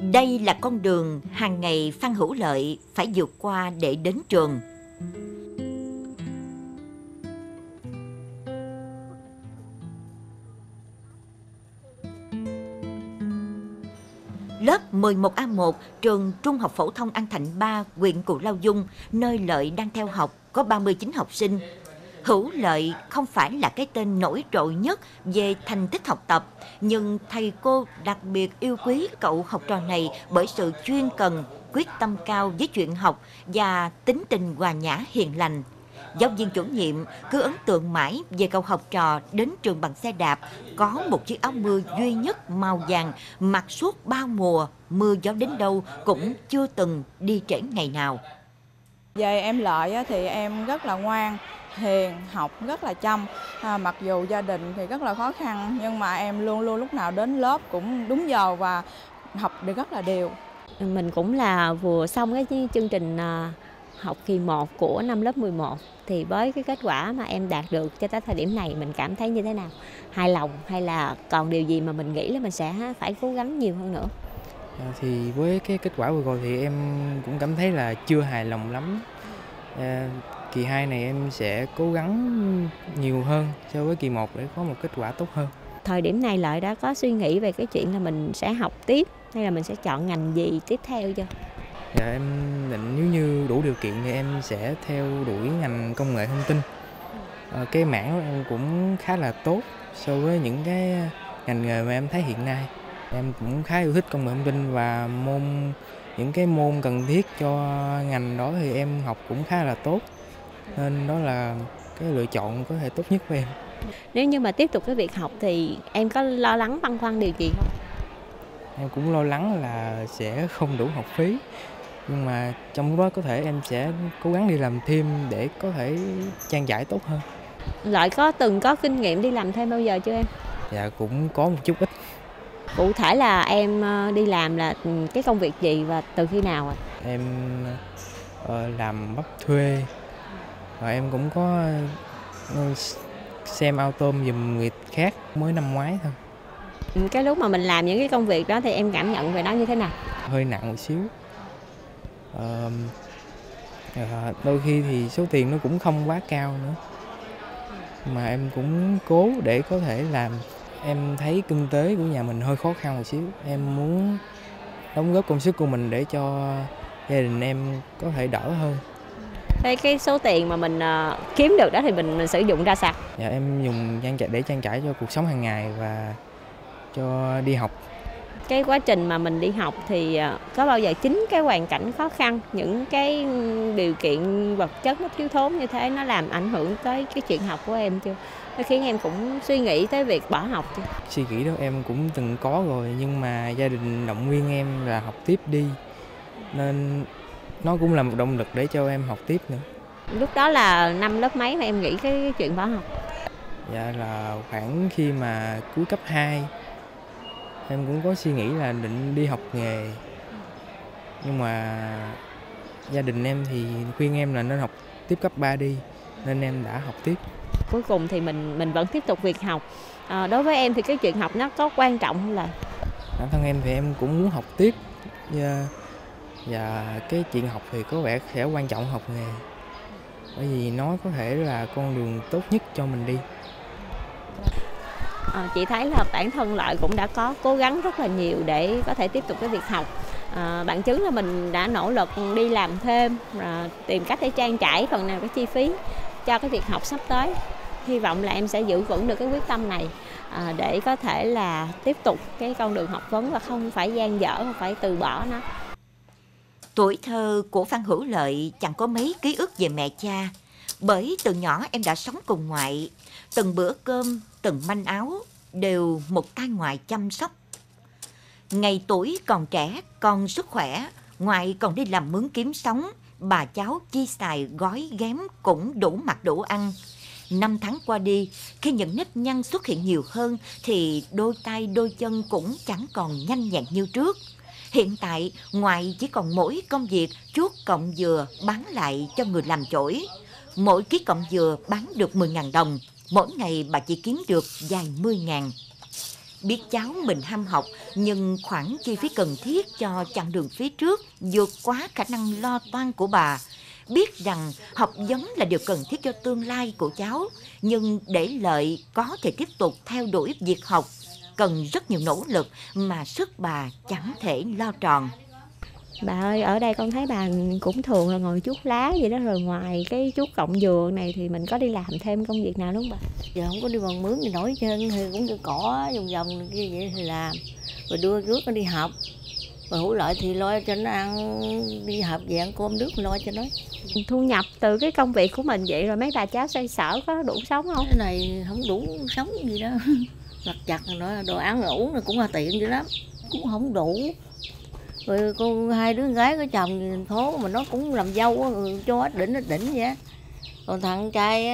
Đây là con đường hàng ngày Phan Hữu Lợi phải vượt qua để đến trường. Lớp 11A1, trường Trung học phổ thông An Thạnh 3, huyện Cù Lao Dung, nơi Lợi đang theo học, có 39 học sinh. Hữu Lợi không phải là cái tên nổi trội nhất về thành tích học tập, nhưng thầy cô đặc biệt yêu quý cậu học trò này bởi sự chuyên cần, quyết tâm cao với chuyện học và tính tình hòa nhã hiền lành. Giáo viên chủ nhiệm cứ ấn tượng mãi về cậu học trò đến trường bằng xe đạp, có một chiếc áo mưa duy nhất màu vàng, mặc suốt bao mùa, mưa gió đến đâu cũng chưa từng đi trễ ngày nào. Về em Lợi thì em rất là ngoan, hiền, học rất là chăm. Mặc dù gia đình thì rất là khó khăn, nhưng mà em luôn luôn lúc nào đến lớp cũng đúng giờ và học được rất là đều. Mình cũng là vừa xong cái chương trình học kỳ 1 của năm lớp 11. Thì với cái kết quả mà em đạt được cho tới thời điểm này, mình cảm thấy như thế nào? Hài lòng hay là còn điều gì mà mình nghĩ là mình sẽ phải cố gắng nhiều hơn nữa? Thì với cái kết quả vừa rồi thì em cũng cảm thấy là chưa hài lòng lắm. Kỳ 2 này em sẽ cố gắng nhiều hơn so với kỳ 1 để có một kết quả tốt hơn. Thời điểm này Lợi đã có suy nghĩ về cái chuyện là mình sẽ học tiếp hay là mình sẽ chọn ngành gì tiếp theo chưa? Dạ, em định nếu như đủ điều kiện thì em sẽ theo đuổi ngành công nghệ thông tin. Cái mảng của em cũng khá là tốt so với những cái ngành nghề mà em thấy hiện nay. Em cũng khá yêu thích công nghệ thông tin và những cái môn cần thiết cho ngành đó thì em học cũng khá là tốt. Nên đó là cái lựa chọn có thể tốt nhất của em. Nếu như mà tiếp tục cái việc học thì em có lo lắng băn khoăn điều gì không? Em cũng lo lắng là sẽ không đủ học phí. Nhưng mà trong lúc đó có thể em sẽ cố gắng đi làm thêm để có thể trang trải tốt hơn. Lợi có từng có kinh nghiệm đi làm thêm bao giờ chưa em? Dạ cũng có một chút ít. Cụ thể là em đi làm là cái công việc gì và từ khi nào ạ? Em làm bắp thuê và em cũng có xem ao tôm giùm người khác mới năm ngoái thôi. Cái lúc mà mình làm những cái công việc đó thì em cảm nhận về nó như thế nào? Hơi nặng một xíu. Đôi khi thì số tiền nó cũng không quá cao nữa. Mà em cũng cố để có thể làm. Em thấy kinh tế của nhà mình hơi khó khăn một xíu. Em muốn đóng góp công sức của mình để cho gia đình em có thể đỡ hơn. Thế cái số tiền mà mình kiếm được đó thì mình sử dụng ra sao? Dạ, em dùng để trang trải cho cuộc sống hàng ngày và cho đi học. Cái quá trình mà mình đi học thì có bao giờ chính cái hoàn cảnh khó khăn, những cái điều kiện vật chất nó thiếu thốn như thế nó làm ảnh hưởng tới cái chuyện học của em chưa? Nó khiến em cũng suy nghĩ tới việc bỏ học chưa? Suy nghĩ đó em cũng từng có rồi, nhưng mà gia đình động viên em là học tiếp đi. Nên nó cũng là một động lực để cho em học tiếp nữa. Lúc đó là năm lớp mấy mà em nghĩ cái chuyện bỏ học? Dạ là khoảng khi mà cuối cấp 2. Em cũng có suy nghĩ là định đi học nghề. Nhưng mà gia đình em thì khuyên em là nên học tiếp cấp 3 đi. Nên em đã học tiếp. Cuối cùng thì mình vẫn tiếp tục việc học. Đối với em thì cái chuyện học nó có quan trọng không là? Bản thân em thì em cũng muốn học tiếp. Và cái chuyện học thì có vẻ sẽ quan trọng học nghề. Bởi vì nó có thể là con đường tốt nhất cho mình đi. Chị thấy là bản thân Lợi cũng đã có cố gắng rất là nhiều để có thể tiếp tục cái việc học. Bằng chứng là mình đã nỗ lực đi làm thêm, tìm cách để trang trải phần nào cái chi phí cho cái việc học sắp tới. Hy vọng là em sẽ giữ vững được cái quyết tâm này để có thể là tiếp tục cái con đường học vấn và không phải dang dở, không phải từ bỏ nó. Tuổi thơ của Phan Hữu Lợi chẳng có mấy ký ức về mẹ cha. Bởi từ nhỏ em đã sống cùng ngoại, từng bữa cơm, từng manh áo đều một tay ngoại chăm sóc. Ngày tuổi còn trẻ, còn sức khỏe, ngoại còn đi làm mướn kiếm sống, bà cháu chi xài gói ghém cũng đủ mặc đủ ăn. 5 tháng qua đi, khi những nếp nhăn xuất hiện nhiều hơn thì đôi tay đôi chân cũng chẳng còn nhanh nhẹn như trước. Hiện tại, ngoại chỉ còn mỗi công việc chuốt cọng dừa bán lại cho người làm chổi. Mỗi ký cọng dừa bán được 10.000 đồng, mỗi ngày bà chỉ kiếm được vài mươi ngàn. Biết cháu mình ham học, nhưng khoản chi phí cần thiết cho chặng đường phía trước vượt quá khả năng lo toan của bà. Biết rằng học vấn là điều cần thiết cho tương lai của cháu, nhưng để Lợi có thể tiếp tục theo đuổi việc học, cần rất nhiều nỗ lực mà sức bà chẳng thể lo tròn. Bà ơi, ở đây con thấy bà cũng thường là ngồi chuốt lá vậy đó, rồi ngoài cái chuốt cọng dừa này thì mình có đi làm thêm công việc nào đúng không bà? Giờ không có đi bằng mướn gì nổi chân, thì cũng đi cỏ vòng vòng kia vậy thì làm, rồi đưa rước nó đi học, rồi Hữu Lợi thì lo cho nó ăn, đi học về ăn cơm nước lo cho nó. Thu nhập từ cái công việc của mình vậy rồi mấy bà cháu xoay sở có đủ sống không? Cái này không đủ sống gì đó, lặt vặt rồi đồ ăn uống cũng là tiện dữ lắm, cũng không đủ. Rồi cô hai đứa gái có chồng thành phố mà nó cũng làm dâu cho hết đỉnh vậy. Còn thằng trai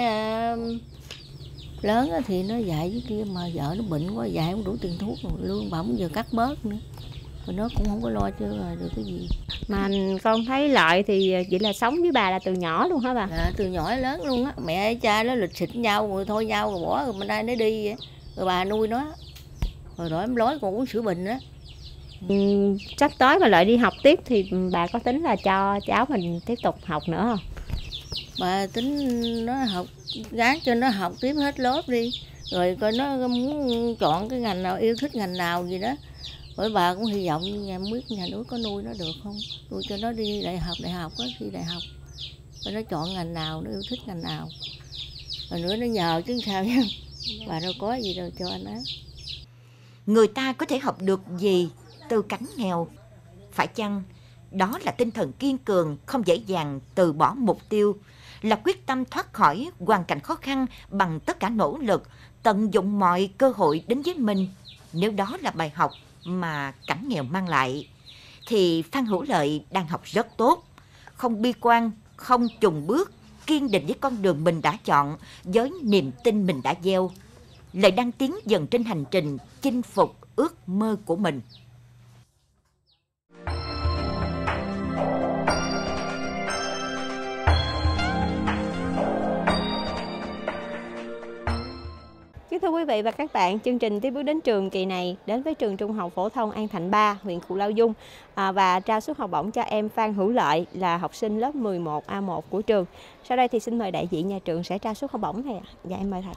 lớn thì nó dạy với kia, mà vợ nó bệnh quá, dạy không đủ tiền thuốc, lương bổng giờ cắt bớt nữa, rồi nó cũng không có lo cho được cái gì. Mà con thấy Lợi thì vậy là sống với bà là từ nhỏ luôn hả bà? Dạ, từ nhỏ đến lớn luôn á, mẹ cha nó lịch xịt nhau rồi thôi nhau rồi bỏ, rồi bên đây nó đi vậy. Rồi bà nuôi nó, rồi đổi em lối còn uống sữa bình nữa. Sắp tới mà Lợi đi học tiếp thì bà có tính là cho cháu mình tiếp tục học nữa không? Bà tính nó học, gán cho nó học tiếp hết lớp đi, rồi coi nó muốn chọn cái ngành nào, yêu thích ngành nào gì đó. Bởi bà cũng hy vọng nhà biết nhà nước có nuôi nó được không, nuôi cho nó đi đại học á, thi đại học, rồi nó chọn ngành nào, nó yêu thích ngành nào, rồi nữa nó nhờ chứ sao nha, bà đâu có gì đâu cho anh á. Người ta có thể học được gì từ cảnh nghèo? Phải chăng đó là tinh thần kiên cường, không dễ dàng từ bỏ mục tiêu, là quyết tâm thoát khỏi hoàn cảnh khó khăn bằng tất cả nỗ lực, tận dụng mọi cơ hội đến với mình? Nếu đó là bài học mà cảnh nghèo mang lại, thì Phan Hữu Lợi đang học rất tốt. Không bi quan, không chùn bước, kiên định với con đường mình đã chọn, với niềm tin mình đã gieo. Lợi đang tiến dần trên hành trình chinh phục ước mơ của mình. Kính thưa quý vị và các bạn, chương trình Tiếp bước đến trường kỳ này đến với trường Trung học phổ thông An Thạnh 3, huyện Cù Lao Dung và trao suất học bổng cho em Phan Hữu Lợi là học sinh lớp 11A1 của trường. Sau đây thì xin mời đại diện nhà trường sẽ trao suất học bổng này ạ. Dạ em mời thầy.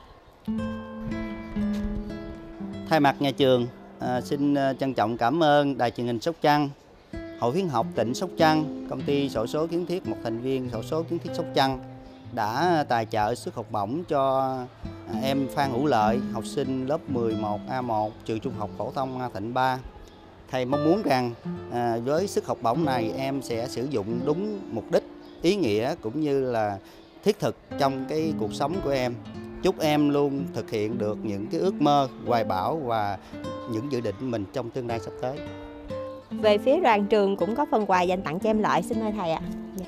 Thay mặt nhà trường, xin trân trọng cảm ơn Đài Truyền hình Sóc Trăng, Hội khuyến học tỉnh Sóc Trăng, công ty xổ số kiến thiết, một thành viên xổ số kiến thiết Sóc Trăng đã tài trợ suất học bổng cho em Phan Hữu Lợi, học sinh lớp 11A1 trường Trung học phổ thông An Thạnh 3. Thầy mong muốn rằng với suất học bổng này em sẽ sử dụng đúng mục đích, ý nghĩa cũng như là thiết thực trong cái cuộc sống của em. Chúc em luôn thực hiện được những cái ước mơ, hoài bão và những dự định mình trong tương lai sắp tới. Về phía đoàn trường cũng có phần quà dành tặng cho em Lợi, xin mời thầy ạ. Dạ.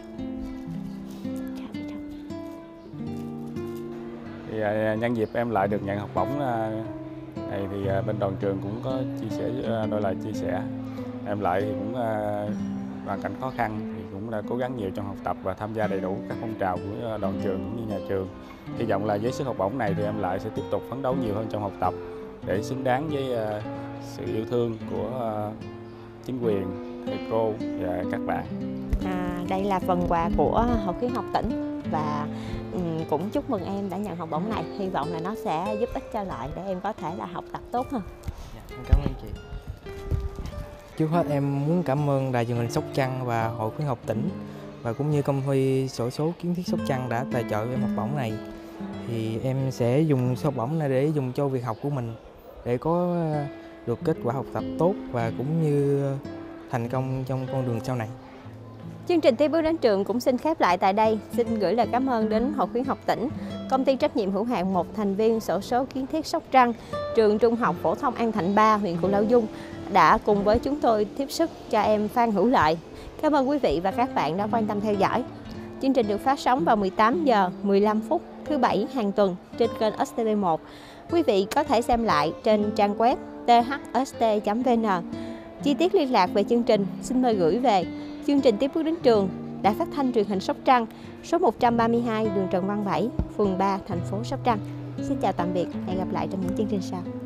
Thì nhân dịp em Lợi được nhận học bổng này thì bên đoàn trường cũng có chia sẻ đôi lời chia sẻ. Em Lợi thì cũng hoàn cảnh khó khăn thì cũng đã cố gắng nhiều trong học tập và tham gia đầy đủ các phong trào của đoàn trường cũng như nhà trường. Hy vọng là với suất học bổng này thì em Lợi sẽ tiếp tục phấn đấu nhiều hơn trong học tập để xứng đáng với sự yêu thương của chính quyền, thầy cô và các bạn. Đây là phần quà của Hội khuyến học tỉnh và cũng chúc mừng em đã nhận học bổng này. Hy vọng là nó sẽ giúp ích cho Lợi để em có thể là học tập tốt hơn. Dạ, cảm ơn chị. Trước hết em muốn cảm ơn Đài Truyền hình Sóc Trăng và Hội khuyến học tỉnh và cũng như công ty xổ số kiến thiết Sóc Trăng đã tài trợ em học bổng này. Thì em sẽ dùng học bổng này để dùng cho việc học của mình để có được kết quả học tập tốt và cũng như thành công trong con đường sau này. Chương trình Tiếp bước đến trường cũng xin khép lại tại đây. Xin gửi lời cảm ơn đến Hội khuyến học tỉnh, công ty trách nhiệm hữu hạn một thành viên xổ số kiến thiết Sóc Trăng, trường Trung học phổ thông An Thạnh 3, huyện Cù Lao Dung đã cùng với chúng tôi tiếp sức cho em Phan Hữu Lợi. Cảm ơn quý vị và các bạn đã quan tâm theo dõi. Chương trình được phát sóng vào 18 giờ 15 phút thứ Bảy hàng tuần trên kênh STV1. Quý vị có thể xem lại trên trang web thst.vn. Chi tiết liên lạc về chương trình xin mời gửi về chương trình Tiếp bước đến trường, Đài Phát thanh Truyền hình Sóc Trăng, số 132 đường Trần Văn Bảy, phường 3, thành phố Sóc Trăng. Xin chào tạm biệt, hẹn gặp lại trong những chương trình sau.